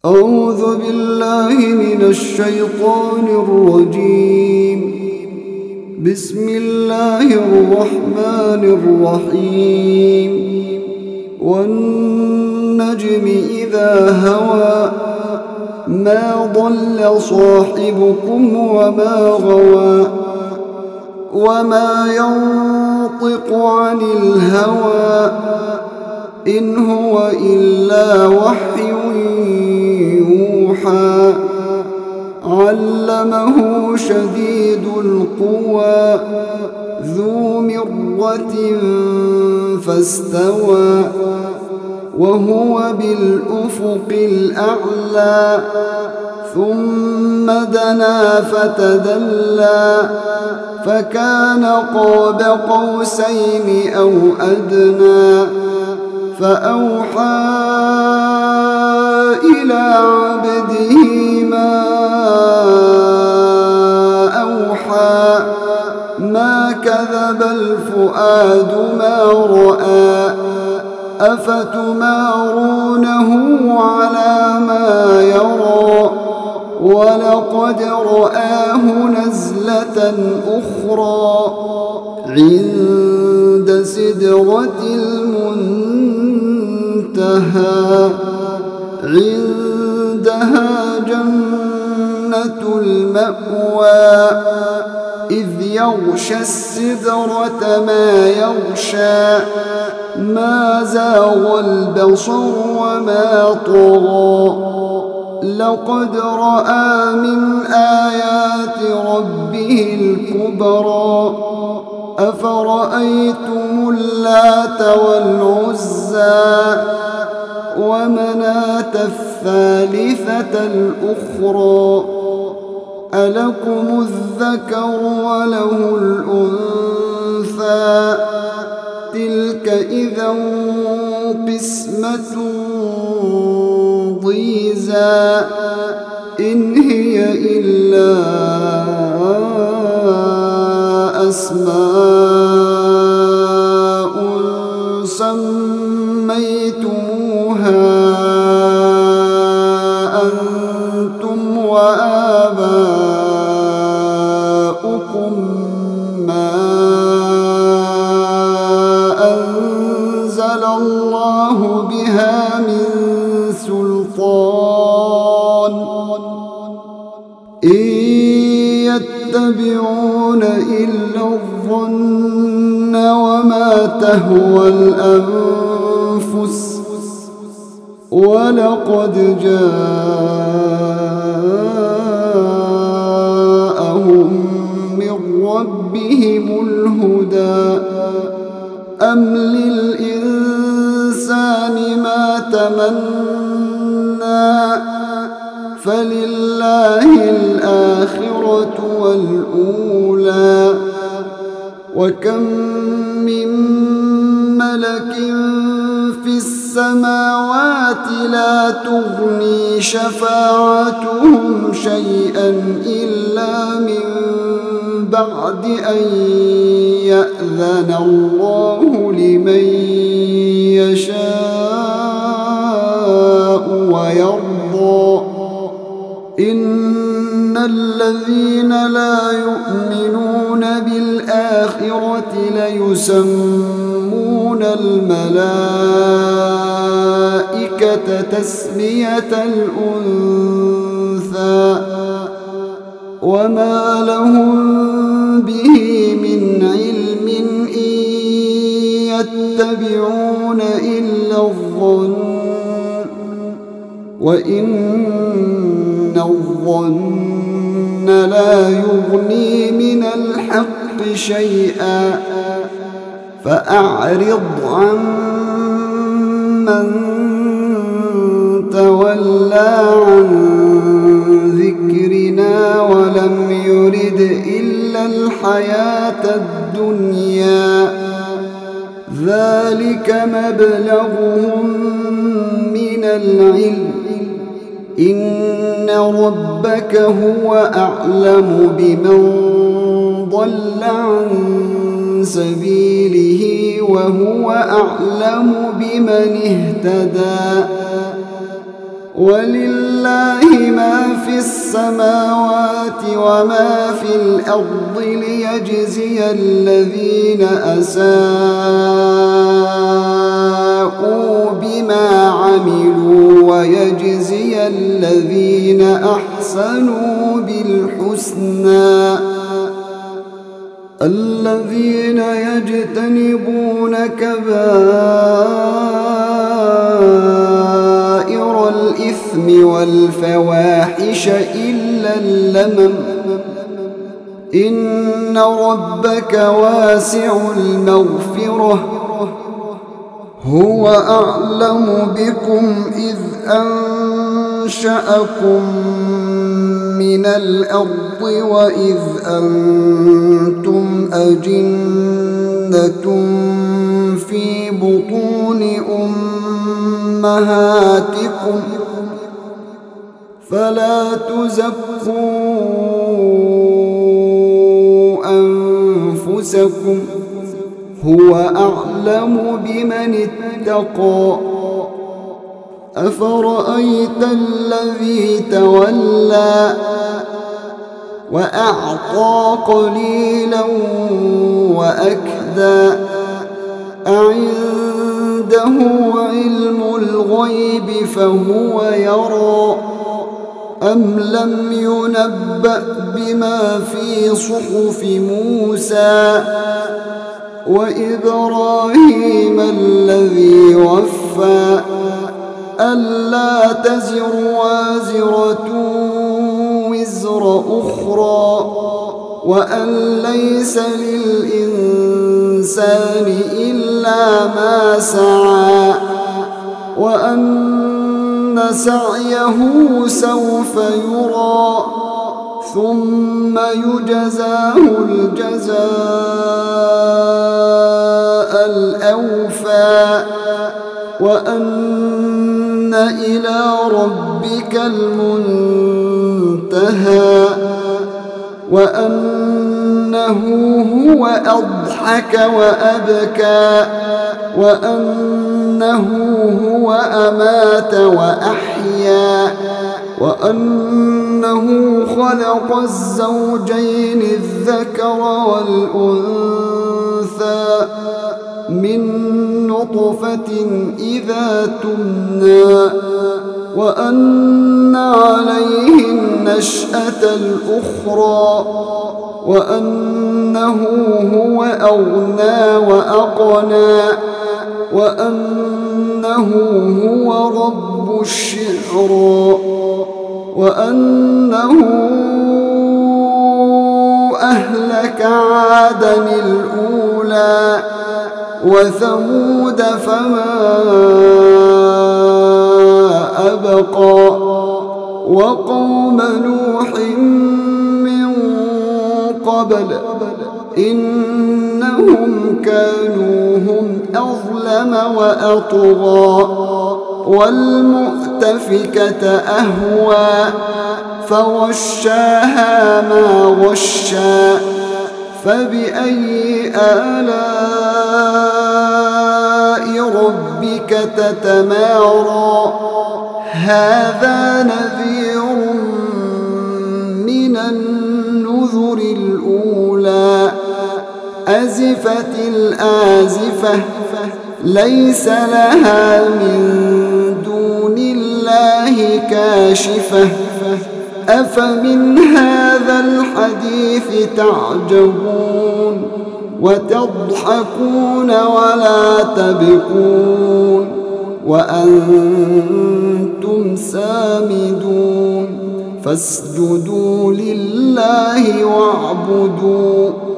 أعوذ بالله من الشيطان الرجيم. بسم الله الرحمن الرحيم. والنجم إذا هوى ما ضل صاحبكم وما غوى وما ينطق عن الهوى إن هو إلا وحي يوحى. علمه شديد القوى ذو مرة فاستوى وهو بالأفق الأعلى ثم دنا فتدلى فكان قاب قوسين أو أدنى فأوحى إلى عبده ما أوحى. ما كذب الفؤاد ما رأى أفتمارونه على ما يرى ولقد رآه نزلة أخرى عند سدرة المنتهى عندها جنة المأوى إذ يغشى السدرة ما يغشى ما زاغ البصر وما طغى لقد رأى من آيات ربه الكبرى أفرأيتم اللات والعزى ومناة الثالثة الأخرى ألكم الذكر وله الأنثى تلك إذا قسمة ضيزى إن هي إلا أسماء سميتموها أنتم وآباؤكم ما أنزل الله بها من سلطان إن يتبعون إلا الظن وما تهوى الأنفس ولقد جاءهم من ربهم الهدى أم للإنسان ما تمنى فلله الآخرة والأولى وكم من ملك في السماوات لا تغني شفاعتهم شيئا إلا من بعد أن يأذن الله لمن يشاء ويرضى إن الذين لا يؤمنون بالآخرة ليسمون الملائكة تسمية الأنثى وما لهم به من علم إن يتبعون إلا الظن وإن الظن لا يغني من الحق شيئا فأعرض عن من تولى عن ذكرنا ولم يرد إلا الحياة الدنيا ذلك مبلغهم من العلم إن ربك هو أعلم بمن ضل عن سبيله وهو أعلم بمن اهتدى ولله ما في السماوات وما في الأرض ليجزي الذين أساءوا بما عملوا ويجزي الذين أحسنوا بالحسنى. الذين يجتنبون كبائر الإثم والفواحش إلا اللمم إن ربك واسع المغفرة هو أعلم بكم إذ أنشأكم من الأرض وإذ أنتم أجنة في بطون أمهاتكم فلا تزكوا أنفسكم هو أعلم بمن اتقى. أفرأيت الذي تولى وأعطى قليلا وأكدى أعنده علم الغيب فهو يرى أم لم ينبأ بما في صحف موسى وإبراهيم الذي وفى ألا تزر وازرة وزر أخرى وأن ليس للإنسان إلا ما سعى وأن سعيه سوف يرى ثم يجزاه الجزاء الأوفى وأن إلى ربك المنتهى وأنه هو أضحك وأبكى وأنه هو أمات وأحيا وأنه خلق الزوجين الذكر والأنثى من نطفة إذا تمنى وأن عليه النشأة الأخرى وأنه هو أغنى وأقنى وأنه هو رب الشعرى وأنه أهلك عادا الأولى وثمود فما أبقى وقوم نوح من قبل إنهم كانوا هم أظلم وأطغى والمؤتفكة أهوى فغشاها ما غشى فبأي آلاء ربك تتمارى هذا نذير من النذر الأولى أزفت الآزفة ليس لها من دون الله كاشفة أفمن هذا الحديث تعجبون وتضحكون ولا تبكون وأنتم سامدون فاسجدوا لله واعبدوا